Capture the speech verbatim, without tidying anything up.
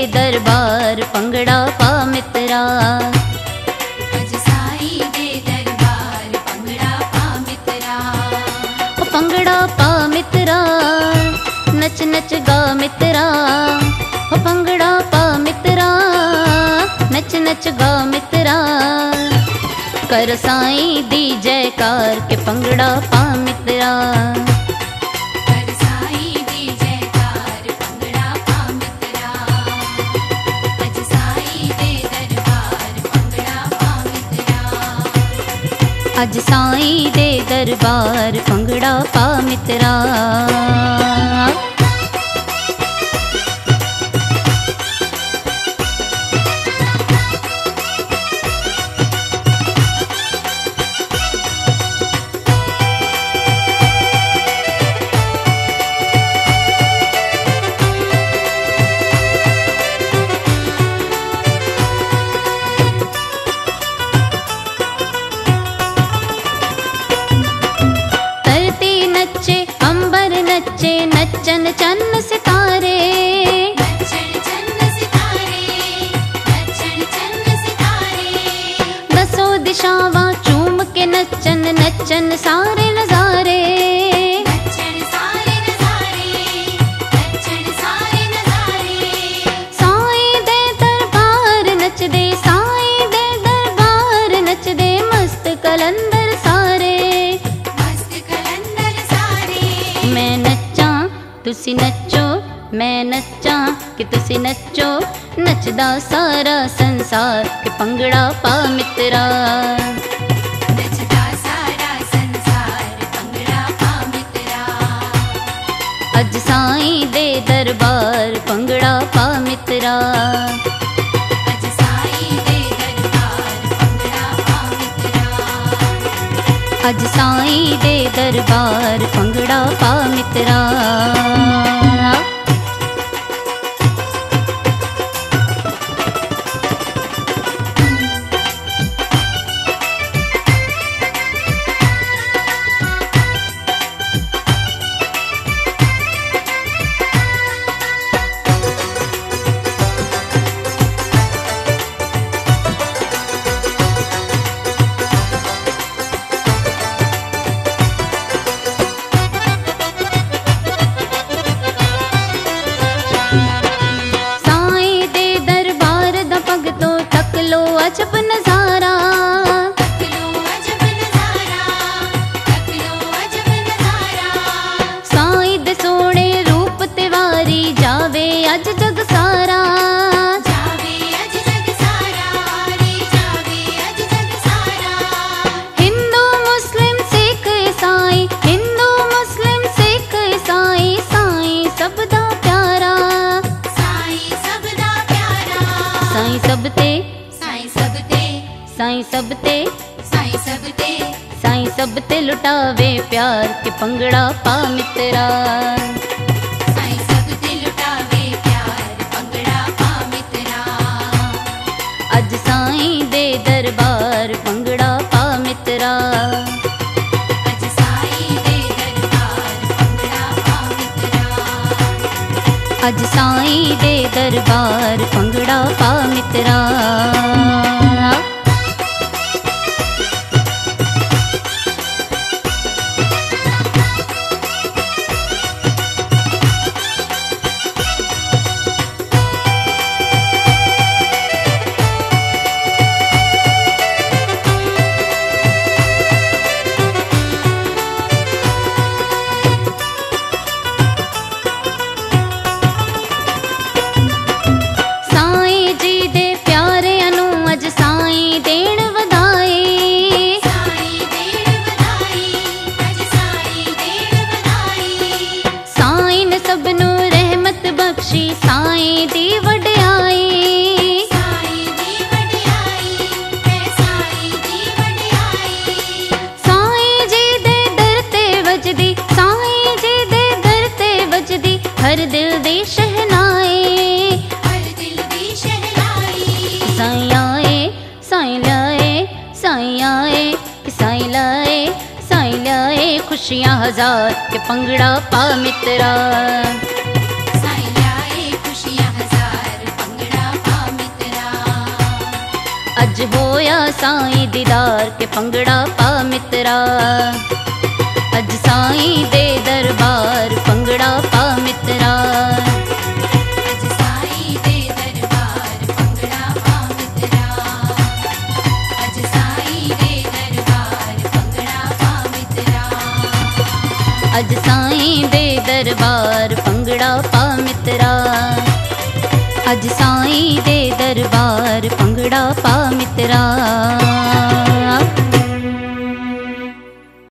दरबार पंगड़ा पा मित्रा। अज साईं दे दरबार पंगड़ा पा मित्रा। ओ पंगड़ा पा मित्रा, नच नच गा मित्रा। ओ पंगड़ा पा मित्रा, नच नच गा मित्रा। कर साईं दी जयकार के पंगड़ा पा मित्रा। कर साईं दी जयकार पंगड़ा पा मित्रा। अज साईं दे दरबार पंगड़ा पा मित्रा। अज साईं दे दरबार पंगड़ा पा मित्रा। नचन चन्न सितारे, नचन चन्न सितारे, नचन चन्न सितारे। दसों दिशावां चूम के नचन नचन सारे नजारे। नचन सारे नजारे, नचन सारे नजारे। साईं दे दरबार नचदे, साईं दे दरबार नचदे मस्त कलंदर सारे। मस्त कलंदर सारे। मैं नच्चां तुसी नचो, मैं नच्चां कि तुसी नचो। नचदा सारा संसार के पंगड़ा पा मित्रा। नचदा सारा संसार पंगड़ा पा मित्रा। अज साईं दे दरबार पंगड़ा पा मित्रा। अज साईं दे दरबार पंगड़ा पा मित्रा। अज साईं दे दरबार पंगड़ा पा मित्रा। अजब नजारा, तक लो अजब नजारा, तक लो अजब नजारा। साईं दे सोने रूप ते वारी जावे अज जग सारा। जावे अज जग सारा, रे जावे अज जग सारा। हिंदू मुस्लिम सिख ईसाई, हिंदू मुस्लिम सिख ईसाई। साईं सबदा प्यारा, साईं सबदा प्यारा। साईं सब ते, साईं सब ते, साईं सब ते, साईं सब ते। साईं सब ते लुटावे प्यार के पंगड़ा पा मित्रा। साईं सब ते लुटावे प्यार पंगड़ा पा मित्रा। अज साईं दे दरबार पंगड़ा पा मित्रा। अज साईं दे दरबार पंगड़ा पा मित्रा। अज साईं दे दरबार पंगड़ा पा मित्रा। साईं जी दे प्यारे अनु अज साईं देण वधाई। साईं देण वधाई, अज साईं देण वधाई। साईं ने सबनू रहमत बख्शी, साईं दी वड्याई। साईं दी वड्याई, है साईं दी वड्याई। साईं जी दे दर ते वजदी, साईं जी दे दर ते वजदी हर दिल दी शहनाई। हर दिल दी शहनाई। साईं आए, साईं लाए, साईं आए, साईं लाए, साईं लाए खुशियां हजार के पंगड़ा पा मित्रा। साईं लाए खुशियां हजार पंगड़ा होया साईं दीदार के भंगड़ा पा मित्रा। अज साईं दे दरबार भंगड़ा पा मित्रा। अज साईं दे दरबार भंगड़ा पा मित्रा। अज साईं दे दरबार भंगड़ा पा मित्रा। अज साईं दे दरबार भंगड़ा पा मित्रा। अज साईं दे दरबार भंगड़ा पा मित्रा।